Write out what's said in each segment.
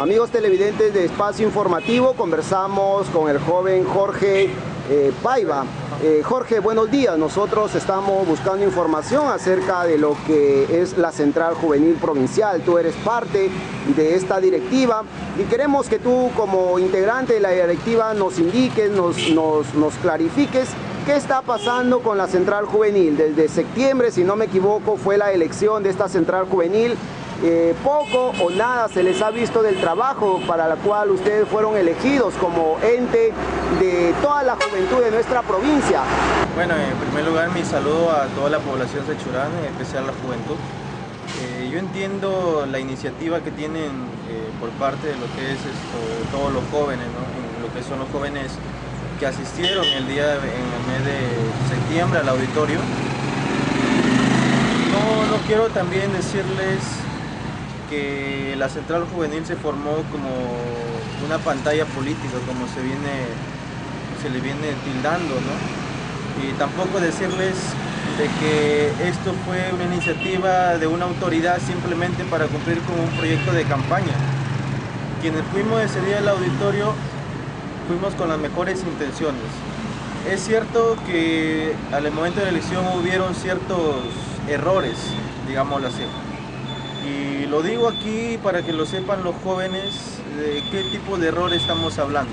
Amigos televidentes de Espacio Informativo, conversamos con el joven Jorge Paiva. Jorge, buenos días. Nosotros estamos buscando información acerca de lo que es la Central Juvenil Provincial. Tú eres parte de esta directiva y queremos que tú, como integrante de la directiva, nos indiques, nos clarifiques qué está pasando con la Central Juvenil. Desde septiembre, si no me equivoco, fue la elección de esta Central Juvenil. Poco o nada se les ha visto del trabajo para la cual ustedes fueron elegidos como ente de toda la juventud de nuestra provincia. Bueno, en primer lugar mi saludo a toda la población sechurana, en especial a la juventud. Yo entiendo la iniciativa que tienen por parte de lo que es todos los jóvenes, ¿no? En lo que son los jóvenes que asistieron en el mes de septiembre al auditorio. No quiero también decirles que la Central Juvenil se formó como una pantalla política, como se le viene tildando, ¿no? Y tampoco decirles de que esto fue una iniciativa de una autoridad simplemente para cumplir con un proyecto de campaña. Quienes fuimos ese día al auditorio fuimos con las mejores intenciones. Es cierto que al momento de la elección hubieron ciertos errores, digámoslo así. Y lo digo aquí para que lo sepan los jóvenes de qué tipo de error estamos hablando.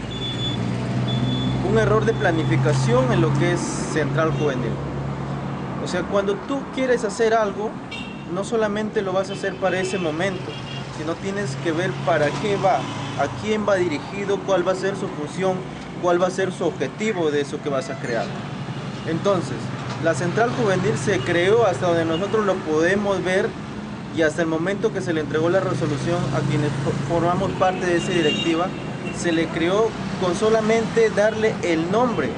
Un error de planificación en lo que es Central Juvenil. O sea, cuando tú quieres hacer algo, no solamente lo vas a hacer para ese momento, sino tienes que ver para qué va, a quién va dirigido, cuál va a ser su función, cuál va a ser su objetivo de eso que vas a crear. Entonces, la Central Juvenil se creó hasta donde nosotros lo podemos ver y hasta el momento que se le entregó la resolución a quienes formamos parte de esa directiva, se le creó con solamente darle el nombre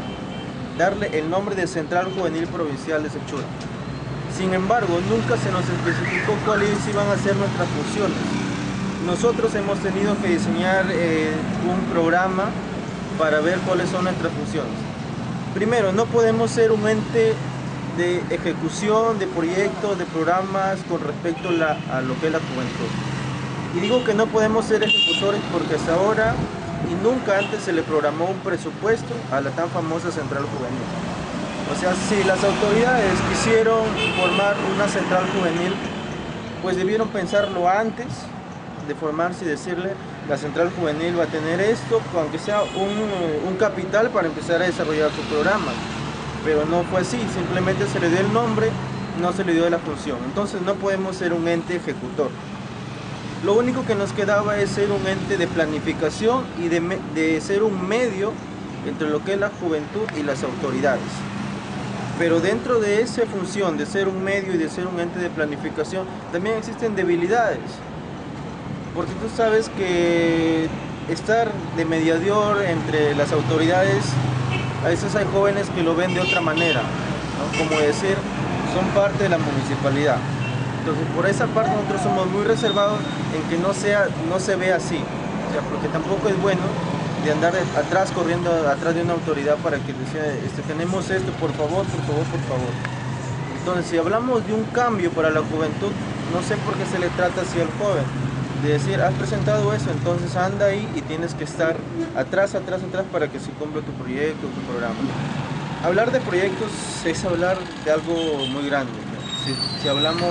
de Central Juvenil Provincial de Sechura. Sin embargo, nunca se nos especificó cuáles iban a ser nuestras funciones. Nosotros hemos tenido que diseñar un programa para ver cuáles son nuestras funciones. Primero, no podemos ser un ente de ejecución de proyectos, de programas con respecto a lo que es la juventud. Y digo que no podemos ser ejecutores porque hasta ahora y nunca antes se le programó un presupuesto a la tan famosa Central Juvenil. O sea, si las autoridades quisieron formar una Central Juvenil, pues debieron pensarlo antes de formarse y decirle: la Central Juvenil va a tener esto, aunque sea un capital para empezar a desarrollar su programa. Pero no fue así, simplemente se le dio el nombre, no se le dio la función. Entonces no podemos ser un ente ejecutor. Lo único que nos quedaba es ser un ente de planificación y de ser un medio entre lo que es la juventud y las autoridades. Pero dentro de esa función de ser un medio y de ser un ente de planificación, también existen debilidades. Porque tú sabes que estar de mediador entre las autoridades, a veces hay jóvenes que lo ven de otra manera, ¿no? Como decir, son parte de la municipalidad. Entonces, por esa parte nosotros somos muy reservados en que no se ve así. O sea, porque tampoco es bueno de andar corriendo atrás de una autoridad para que decía, tenemos esto, por favor, por favor, por favor. Entonces, si hablamos de un cambio para la juventud, no sé por qué se le trata así al joven. De decir, has presentado eso, entonces anda ahí y tienes que estar atrás para que se cumpla tu proyecto, tu programa. Hablar de proyectos es hablar de algo muy grande, ¿no? Si hablamos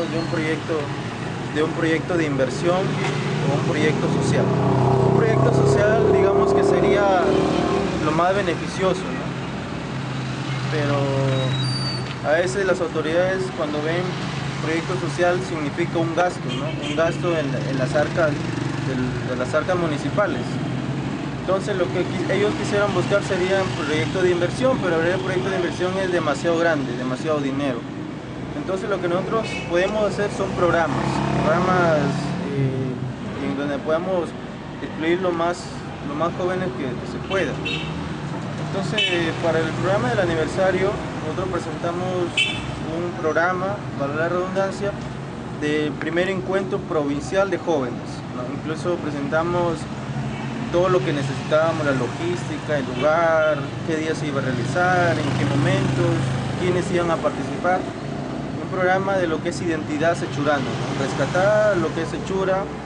de un proyecto de inversión o un proyecto social. Un proyecto social, digamos que sería lo más beneficioso, ¿no? Pero a veces las autoridades, cuando ven proyecto social, significa un gasto, ¿no? Un gasto en las arcas de las arcas municipales. Entonces lo que ellos quisieran buscar sería un proyecto de inversión, pero el proyecto de inversión es demasiado grande, demasiado dinero. Entonces lo que nosotros podemos hacer son programas en donde podamos incluir lo más jóvenes que se pueda. Entonces, para el programa del aniversario, nosotros presentamos un programa, para la redundancia, del primer encuentro provincial de jóvenes, ¿no? Incluso presentamos todo lo que necesitábamos, la logística, el lugar, qué día se iba a realizar, en qué momentos, quiénes iban a participar. Un programa de lo que es identidad sechurana, ¿no? Rescatar lo que es Sechura,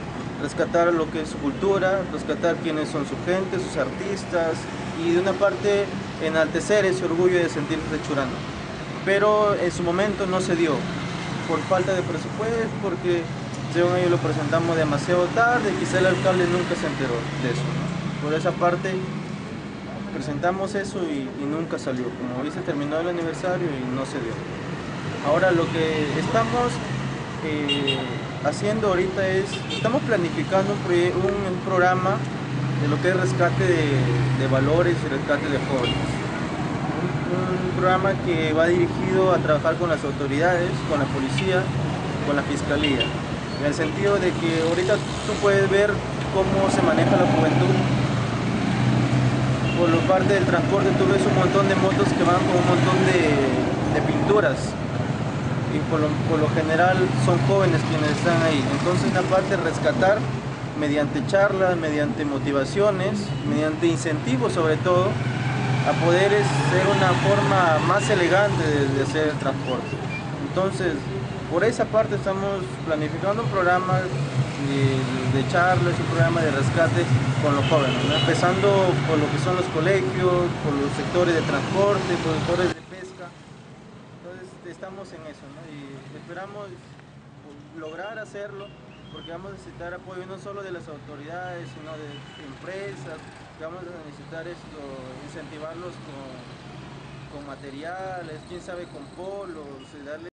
rescatar lo que es su cultura, rescatar quiénes son su gente, sus artistas y de una parte enaltecer ese orgullo de sentirse churano. Pero en su momento no se dio, por falta de presupuesto, porque según ellos lo presentamos demasiado tarde, quizá el alcalde nunca se enteró de eso, ¿no? Por esa parte presentamos eso y nunca salió. Como dice, terminó el aniversario y no se dio. Ahora lo que estamos haciendo ahorita estamos planificando un programa de lo que es rescate de valores y rescate de jóvenes. Un programa que va dirigido a trabajar con las autoridades, con la policía, con la fiscalía. En el sentido de que ahorita tú puedes ver cómo se maneja la juventud. Por la parte del transporte tú ves un montón de motos que van con un montón de pinturas. Y por lo general son jóvenes quienes están ahí. Entonces, una parte rescatar mediante charlas, mediante motivaciones, mediante incentivos sobre todo, a poder ser una forma más elegante de hacer el transporte. Entonces, por esa parte estamos planificando un programa de charlas, un programa de rescate con los jóvenes, ¿no? Empezando por lo que son los colegios, por los sectores de transporte, por los sectores de pesca. Entonces estamos en eso, ¿no? Y esperamos lograr hacerlo, porque vamos a necesitar apoyo no solo de las autoridades, sino de empresas, que vamos a necesitar incentivarlos con materiales, quién sabe con polos, darle